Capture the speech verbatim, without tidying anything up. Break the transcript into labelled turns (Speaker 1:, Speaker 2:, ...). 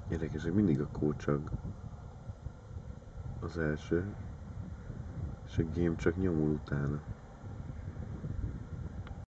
Speaker 1: Érdekes, hogy mindig a kócsag az első, és a game csak nyomul utána.